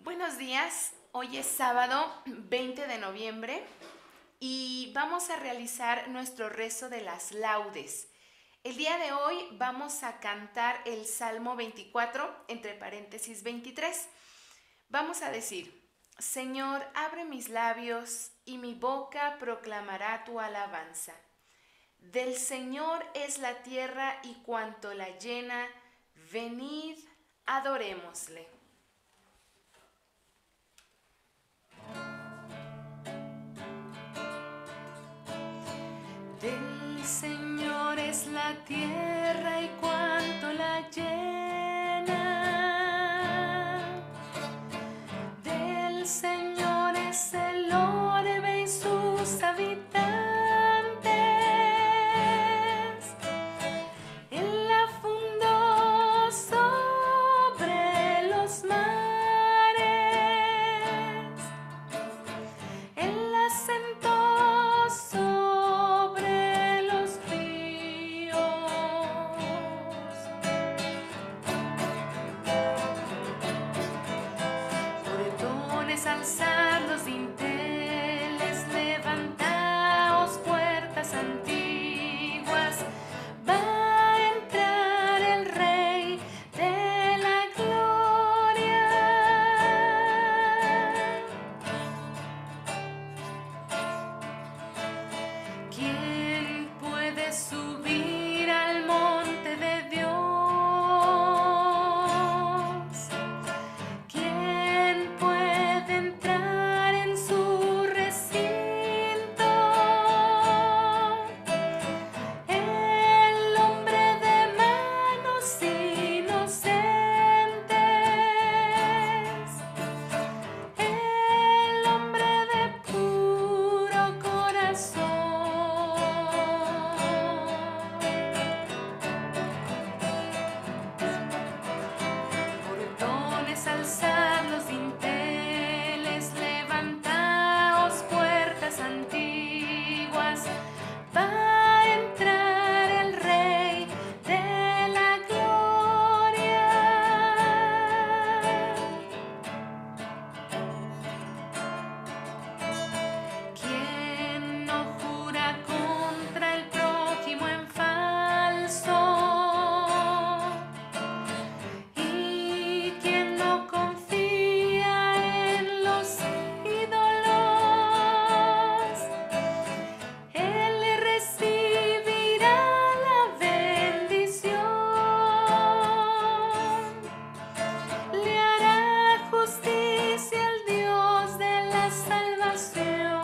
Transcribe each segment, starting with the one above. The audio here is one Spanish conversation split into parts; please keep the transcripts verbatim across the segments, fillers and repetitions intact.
Buenos días, hoy es sábado veinte de noviembre y vamos a realizar nuestro rezo de las laudes. El día de hoy vamos a cantar el Salmo veinticuatro, entre paréntesis veintitrés. Vamos a decir: Señor, abre mis labios y mi boca proclamará tu alabanza. Del Señor es la tierra y cuanto la llena, venid, adorémosle. Del Señor es la tierra y cuanto la llena. Del Señor es el orbe y sus habitantes. Él la fundó sobre los mares. Él la sentó sobre los ríos. Portones, alzad los dinteles, levantaos puertas antiguas. Va a entrar el Rey de la gloria. ¿Quién puede subir al monte de Dios? ¿Quién puede entrar en su recinto? El hombre de manos inocentes, el hombre de puro corazón. Portones, alzad los dinteles, levantaos puertas antiguas. Va a entrar el Rey de la gloria. ¿Quién no jura contra el prójimo en falso? ¿Y quién no confía en los ídolos? Él le recibirá la bendición. Le hará justicia el Dios de la salvación.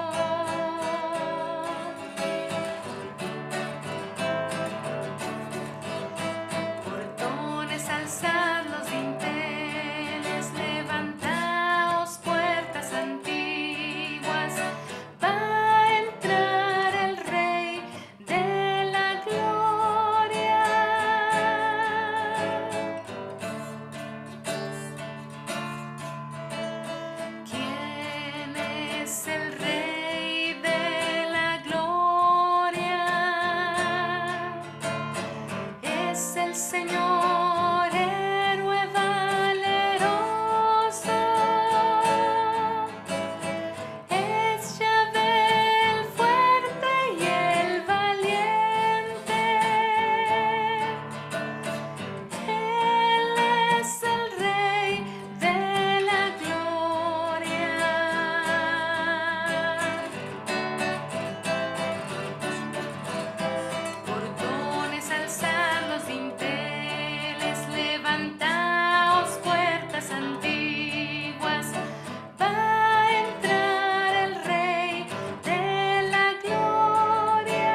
Portones, alzad los dinteles, levantaos puertas antiguas. Va a entrar el Rey de la gloria. ¿Quién es el Rey de la gloria? Es el Señor, héroe valeroso. Es Yahvé el fuerte y el valiente. Él es el Rey de la gloria. Portones, alzad los dinteles, levantaos puertas antiguas. Va a entrar el Rey de la gloria.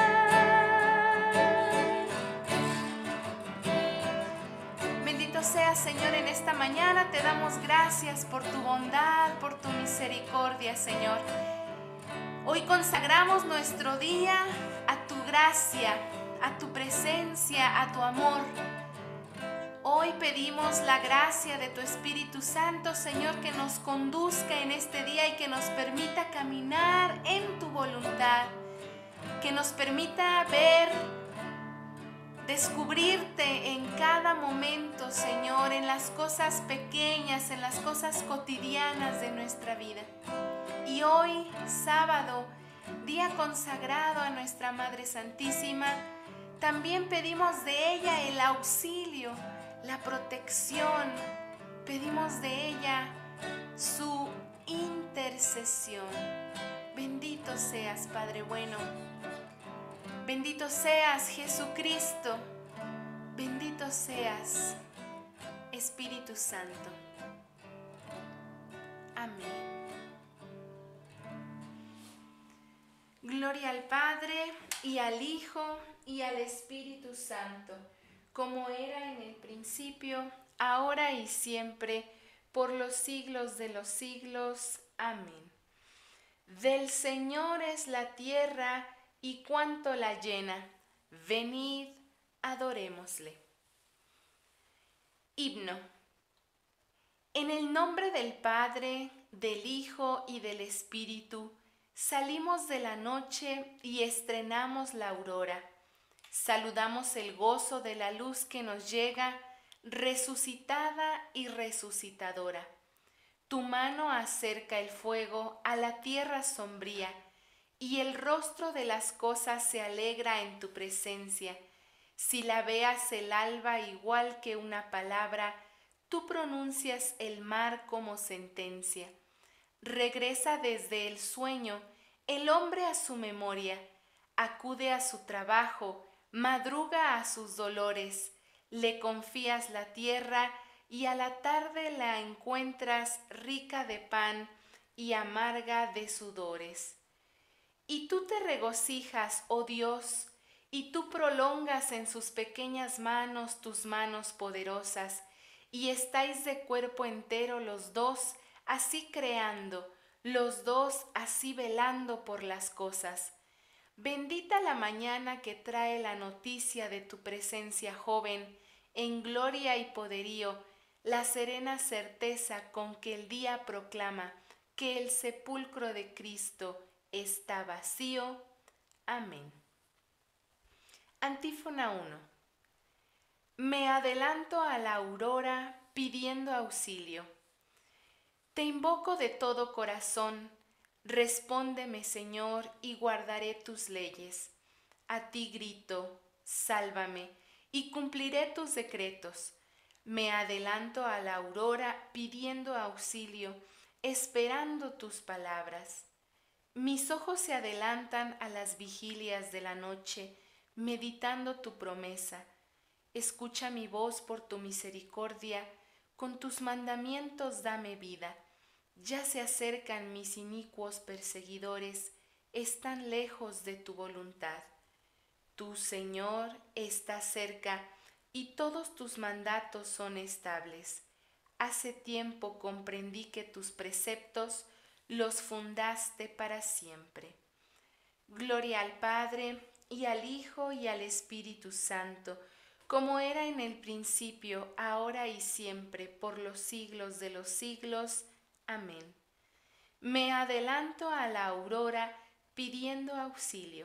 Bendito seas, Señor, en esta mañana. Te damos gracias por tu bondad, por tu misericordia, Señor. Hoy consagramos nuestro día a tu gracia, a tu presencia, a tu amor. Hoy pedimos la gracia de tu Espíritu Santo, Señor, que nos conduzca en este día y que nos permita caminar en tu voluntad, que nos permita ver descubrirte en cada momento, Señor, en las cosas pequeñas, en las cosas cotidianas de nuestra vida. Y hoy, sábado, día consagrado a nuestra Madre Santísima, también pedimos de ella el auxilio, la protección, pedimos de ella su intercesión. Bendito seas, Padre bueno. Bendito seas, Jesucristo. Bendito seas, Espíritu Santo. Amén. Gloria al Padre, y al Hijo, y al Espíritu Santo, como era en el principio, ahora y siempre, por los siglos de los siglos. Amén. Del Señor es la tierra y cuanto la llena. Venid, adorémosle. Himno. En el nombre del Padre, del Hijo y del Espíritu, salimos de la noche y estrenamos la aurora. Saludamos el gozo de la luz que nos llega, resucitada y resucitadora. Tu mano acerca el fuego a la tierra sombría, y el rostro de las cosas se alegra en tu presencia. Si la veas el alba igual que una palabra, tú pronuncias el mar como sentencia. Regresa desde el sueño el hombre a su memoria, acude a su trabajo, madruga a sus dolores, le confías la tierra y a la tarde la encuentras rica de pan y amarga de sudores. Y tú te regocijas, oh Dios, y tú prolongas en sus pequeñas manos tus manos poderosas, y estáis de cuerpo entero los dos, así creando, los dos así velando por las cosas. Bendita la mañana que trae la noticia de tu presencia joven, en gloria y poderío, la serena certeza con que el día proclama que el sepulcro de Cristo está vacío. Amén. Antífona uno. Me adelanto a la aurora pidiendo auxilio. Te invoco de todo corazón, respóndeme, Señor, y guardaré tus leyes. A ti grito, sálvame, y cumpliré tus decretos. Me adelanto a la aurora pidiendo auxilio, esperando tus palabras. Mis ojos se adelantan a las vigilias de la noche, meditando tu promesa. Escucha mi voz por tu misericordia, con tus mandamientos dame vida. Ya se acercan mis inicuos perseguidores, están lejos de tu voluntad. Tú, Señor, estás cerca, y todos tus mandatos son estables. Hace tiempo comprendí que tus preceptos los fundaste para siempre. Gloria al Padre, y al Hijo, y al Espíritu Santo, como era en el principio, ahora y siempre, por los siglos de los siglos. Amén. Me adelanto a la aurora pidiendo auxilio.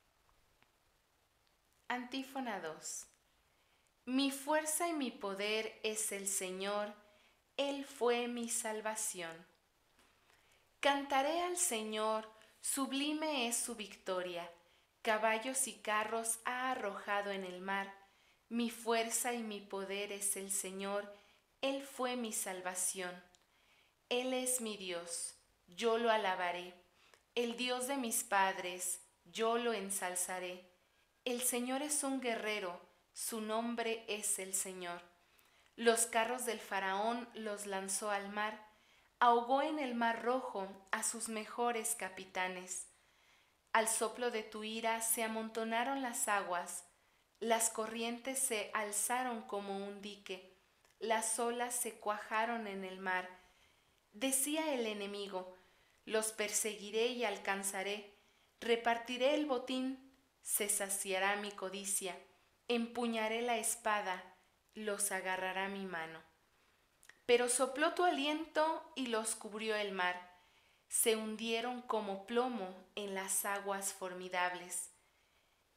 Antífona dos. Mi fuerza y mi poder es el Señor, Él fue mi salvación. Cantaré al Señor, sublime es su victoria, caballos y carros ha arrojado en el mar. Mi fuerza y mi poder es el Señor, Él fue mi salvación. Él es mi Dios, yo lo alabaré, el Dios de mis padres, yo lo ensalzaré. El Señor es un guerrero, su nombre es el Señor. Los carros del faraón los lanzó al mar, ahogó en el mar rojo a sus mejores capitanes. Al soplo de tu ira se amontonaron las aguas, las corrientes se alzaron como un dique, las olas se cuajaron en el mar. Decía el enemigo, los perseguiré y alcanzaré, repartiré el botín, se saciará mi codicia, empuñaré la espada, los agarrará mi mano. Pero sopló tu aliento y los cubrió el mar, se hundieron como plomo en las aguas formidables.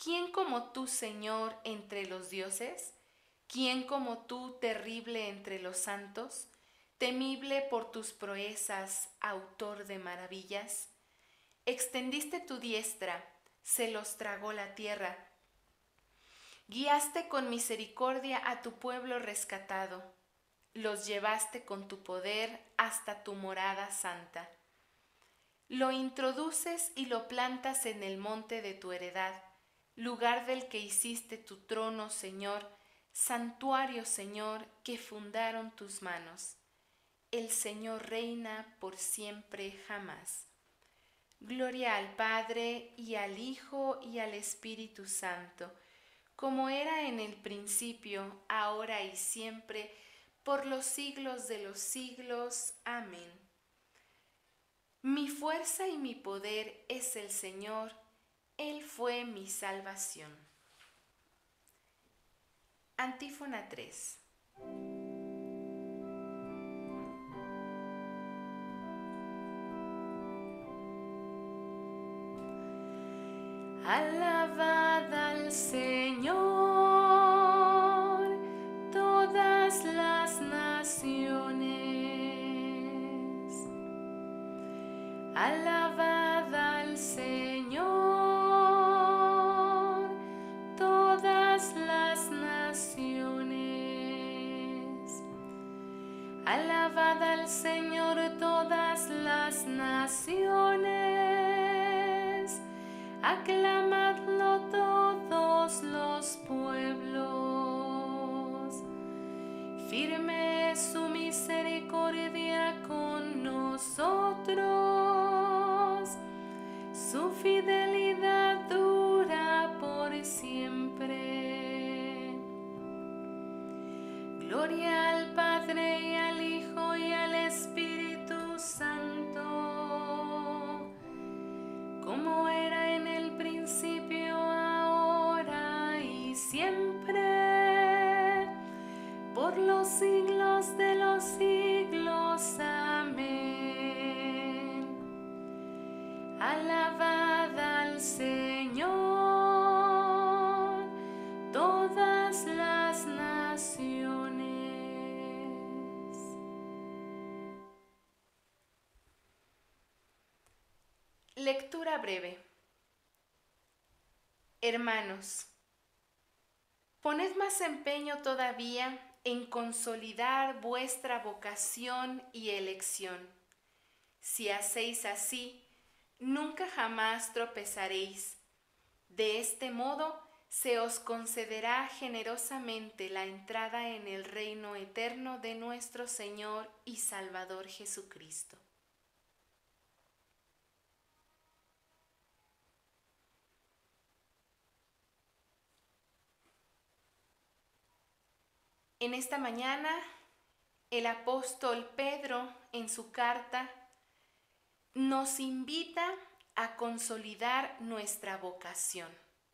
¿Quién como tú, Señor, entre los dioses? ¿Quién como tú, terrible entre los santos? Temible por tus proezas, autor de maravillas. Extendiste tu diestra, se los tragó la tierra. Guiaste con misericordia a tu pueblo rescatado. Los llevaste con tu poder hasta tu morada santa. Lo introduces y lo plantas en el monte de tu heredad, lugar del que hiciste tu trono, Señor, santuario, Señor, que fundaron tus manos. El Señor reina por siempre jamás. Gloria al Padre, y al Hijo, y al Espíritu Santo, como era en el principio, ahora y siempre, por los siglos de los siglos. Amén. Mi fuerza y mi poder es el Señor, Él fue mi salvación. Antífona tres. Alabad al Señor, todas las naciones. Alabad al Señor, todas las naciones. Alabad al Señor, todas las naciones. Aclamadlo todos los pueblos. Firme es su misericordia con nosotros. Su fidelidad dura por siempre. Gloria al Padre y al Hijo y al Espíritu Santo, como era en el principio, ahora y siempre, por los siglos de los siglos. Amén. Alabad al Señor, todas las naciones. Lectura breve. Hermanos, poned más empeño todavía en consolidar vuestra vocación y elección. Si hacéis así, nunca jamás tropezaréis. De este modo se os concederá generosamente la entrada en el reino eterno de nuestro Señor y Salvador Jesucristo. En esta mañana, el apóstol Pedro, en su carta, nos invita a consolidar nuestra vocación.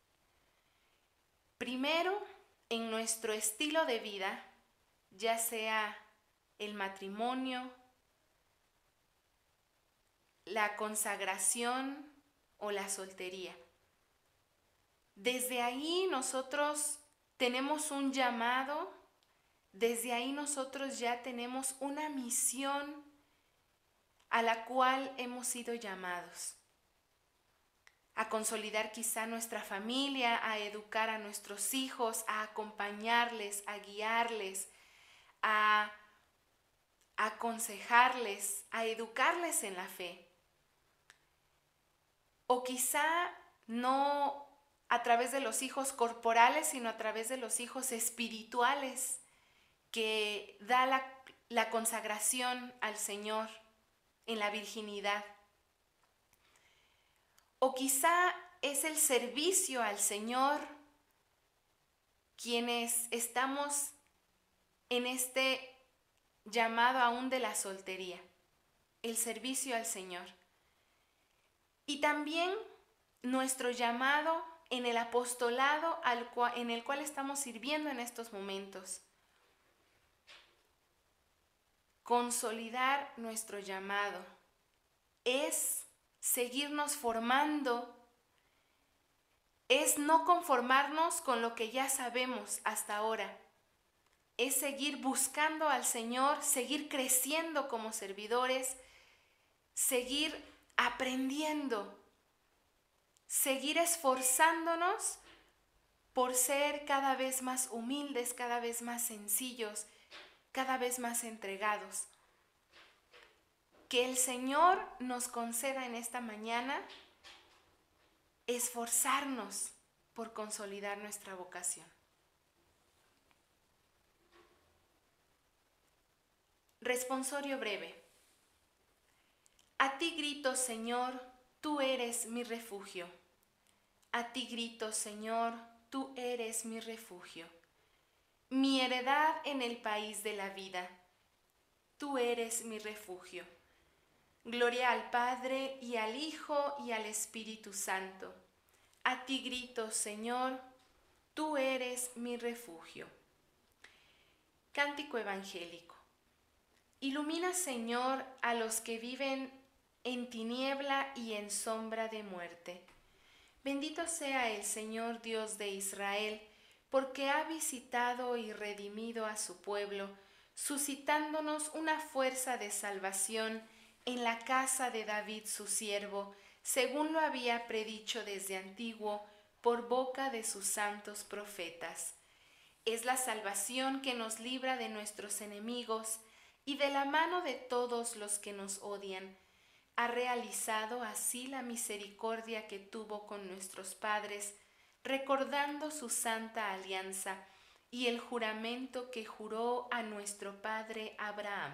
Primero, en nuestro estilo de vida, ya sea el matrimonio, la consagración o la soltería. Desde ahí nosotros tenemos un llamado. Desde ahí nosotros ya tenemos una misión a la cual hemos sido llamados. A consolidar quizá nuestra familia, a educar a nuestros hijos, a acompañarles, a guiarles, a aconsejarles, a educarles en la fe. O quizá no a través de los hijos corporales, sino a través de los hijos espirituales, que da la, la consagración al Señor en la virginidad. O quizá es el servicio al Señor, quienes estamos en este llamado aún de la soltería, el servicio al Señor. Y también nuestro llamado en el apostolado al cual, en el cual estamos sirviendo en estos momentos. Consolidar nuestro llamado es seguirnos formando Es no conformarnos con lo que ya sabemos hasta ahora. Es seguir buscando al Señor, seguir creciendo como servidores, seguir aprendiendo, seguir esforzándonos por ser cada vez más humildes, cada vez más sencillos, cada vez más entregados. Que el Señor nos conceda en esta mañana esforzarnos por consolidar nuestra vocación. Responsorio breve. A ti grito, Señor, tú eres mi refugio. A ti grito, Señor, tú eres mi refugio. Mi heredad en el país de la vida. Tú eres mi refugio. Gloria al Padre, y al Hijo, y al Espíritu Santo. A ti grito, Señor, tú eres mi refugio. Cántico evangélico. Ilumina, Señor, a los que viven en tiniebla y en sombra de muerte. Bendito sea el Señor Dios de Israel, porque ha visitado y redimido a su pueblo, suscitándonos una fuerza de salvación en la casa de David su siervo, según lo había predicho desde antiguo por boca de sus santos profetas. Es la salvación que nos libra de nuestros enemigos y de la mano de todos los que nos odian. Ha realizado así la misericordia que tuvo con nuestros padres, recordando su santa alianza y el juramento que juró a nuestro padre Abraham,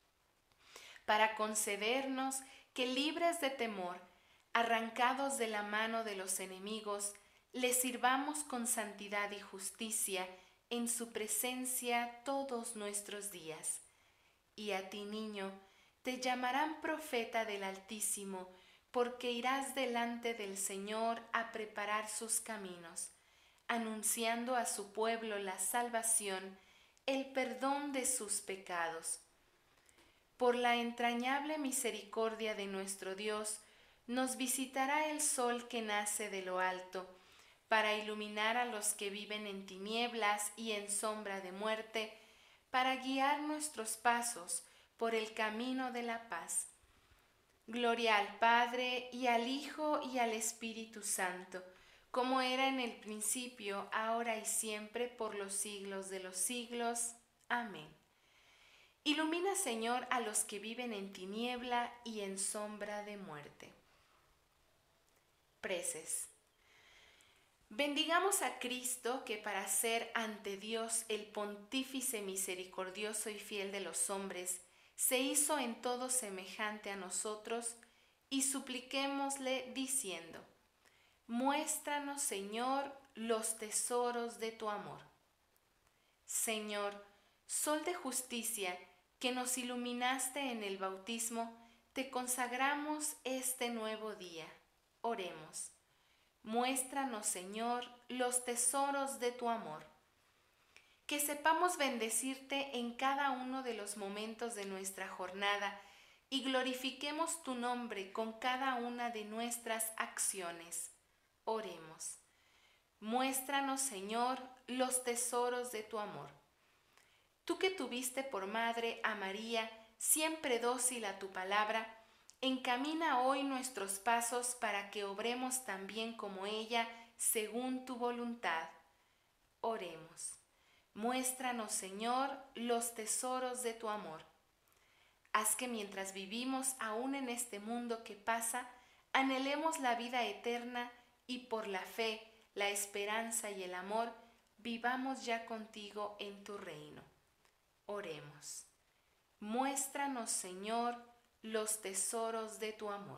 para concedernos que, libres de temor, arrancados de la mano de los enemigos, le sirvamos con santidad y justicia en su presencia todos nuestros días. Y a ti, niño, te llamarán profeta del Altísimo, porque irás delante del Señor a preparar sus caminos, anunciando a su pueblo la salvación, el perdón de sus pecados. Por la entrañable misericordia de nuestro Dios, nos visitará el sol que nace de lo alto, para iluminar a los que viven en tinieblas y en sombra de muerte, para guiar nuestros pasos por el camino de la paz. Gloria al Padre, y al Hijo, y al Espíritu Santo, como era en el principio, ahora y siempre, por los siglos de los siglos. Amén. Ilumina, Señor, a los que viven en tiniebla y en sombra de muerte. Preces. Bendigamos a Cristo, que para ser ante Dios el Pontífice misericordioso y fiel de los hombres, se hizo en todo semejante a nosotros, y supliquémosle diciendo: muéstranos, Señor, los tesoros de tu amor. Señor, Sol de justicia, que nos iluminaste en el bautismo, te consagramos este nuevo día. Oremos. Muéstranos, Señor, los tesoros de tu amor. Que sepamos bendecirte en cada uno de los momentos de nuestra jornada y glorifiquemos tu nombre con cada una de nuestras acciones. Oremos. Muéstranos, Señor, los tesoros de tu amor. Tú que tuviste por madre a María, siempre dócil a tu palabra, encamina hoy nuestros pasos para que obremos también como ella, según tu voluntad. Oremos. Muéstranos, Señor, los tesoros de tu amor. Haz que mientras vivimos aún en este mundo que pasa, anhelemos la vida eterna y por la fe, la esperanza y el amor, vivamos ya contigo en tu reino. Oremos. Muéstranos, Señor, los tesoros de tu amor.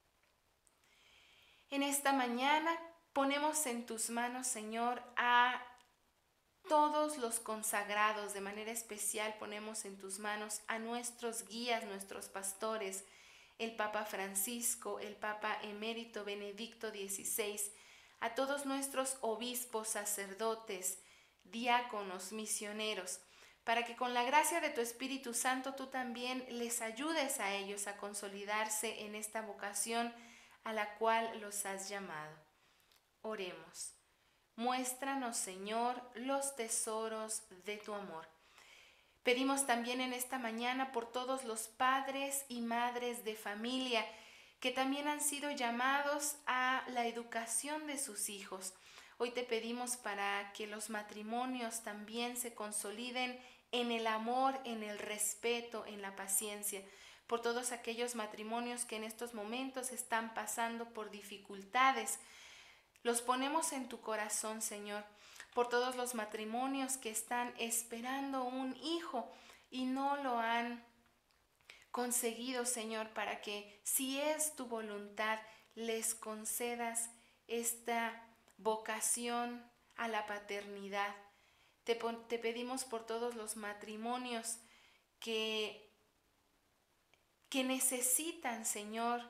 En esta mañana ponemos en tus manos, Señor, a todos los consagrados. De manera especial ponemos en tus manos a nuestros guías, nuestros pastores, el Papa Francisco, el Papa Emérito Benedicto dieciséis, a todos nuestros obispos, sacerdotes, diáconos, misioneros, para que con la gracia de tu Espíritu Santo tú también les ayudes a ellos a consolidarse en esta vocación a la cual los has llamado. Oremos. Muéstranos, Señor, los tesoros de tu amor. Pedimos también en esta mañana por todos los padres y madres de familia que también han sido llamados a la educación de sus hijos. Hoy te pedimos para que los matrimonios también se consoliden en el amor, en el respeto, en la paciencia. Por todos aquellos matrimonios que en estos momentos están pasando por dificultades, los ponemos en tu corazón, Señor. Por todos los matrimonios que están esperando un hijo y no lo han conseguido, Señor, para que, si es tu voluntad, les concedas esta vocación a la paternidad. Te, te pedimos por todos los matrimonios que, que necesitan, Señor,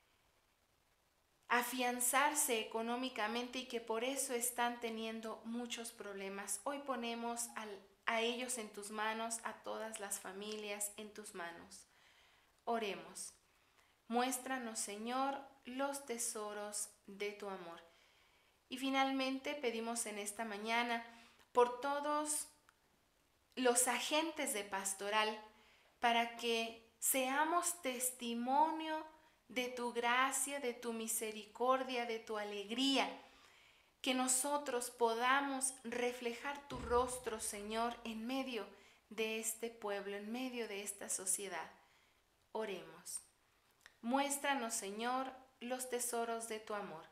afianzarse económicamente y que por eso están teniendo muchos problemas. Hoy ponemos al, a ellos en tus manos, a todas las familias en tus manos. Oremos. Muéstranos, Señor, los tesoros de tu amor. Y finalmente pedimos en esta mañana por todos los agentes de pastoral para que seamos testimonio de tu gracia, de tu misericordia, de tu alegría, que nosotros podamos reflejar tu rostro, Señor, en medio de este pueblo, en medio de esta sociedad. Oremos. Muéstranos, Señor, los tesoros de tu amor.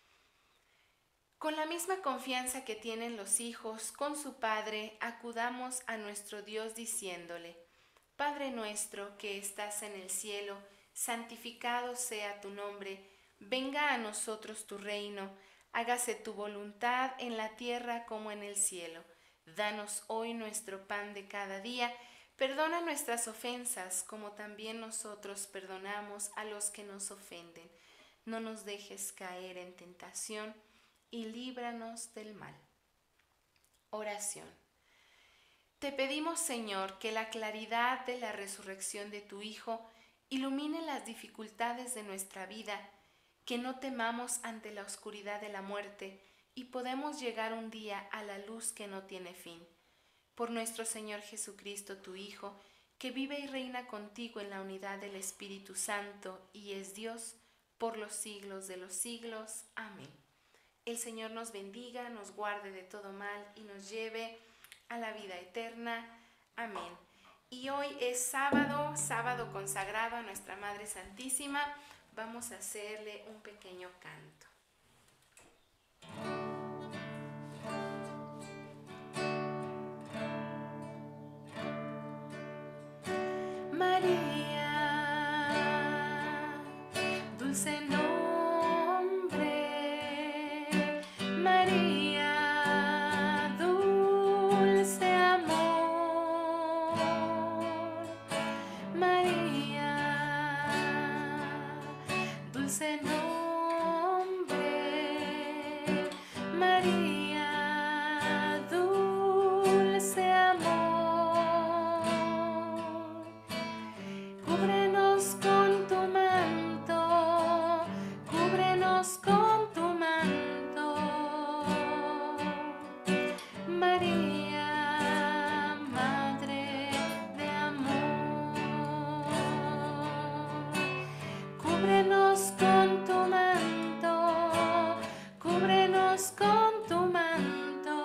Con la misma confianza que tienen los hijos con su Padre, acudamos a nuestro Dios diciéndole: Padre nuestro que estás en el cielo, santificado sea tu nombre, venga a nosotros tu reino, hágase tu voluntad en la tierra como en el cielo. Danos hoy nuestro pan de cada día, perdona nuestras ofensas como también nosotros perdonamos a los que nos ofenden. No nos dejes caer en tentación y líbranos del mal. Oración. Te pedimos, Señor, que la claridad de la resurrección de tu Hijo ilumine las dificultades de nuestra vida, que no temamos ante la oscuridad de la muerte y podemos llegar un día a la luz que no tiene fin. Por nuestro Señor Jesucristo, tu Hijo, que vive y reina contigo en la unidad del Espíritu Santo y es Dios por los siglos de los siglos. Amén. El Señor nos bendiga, nos guarde de todo mal y nos lleve a la vida eterna. Amén. Y hoy es sábado, sábado consagrado a nuestra Madre Santísima. Vamos a hacerle un pequeño canto. María, dulce nombre, María, dulce amor, María, dulce nombre, María, dulce amor. Cúbrenos con tu manto, cúbrenos con tu manto, María, Madre de amor. Cúbrenos con tu manto, cúbrenos con tu manto,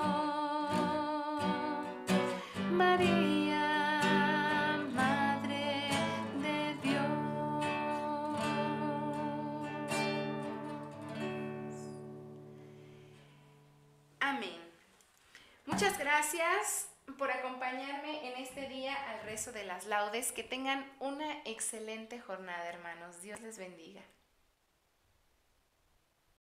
María, Madre de Dios. Amén. Muchas gracias por acompañarme en este día al rezo de las laudes. Que tengan una excelente jornada, hermanos. Dios les bendiga.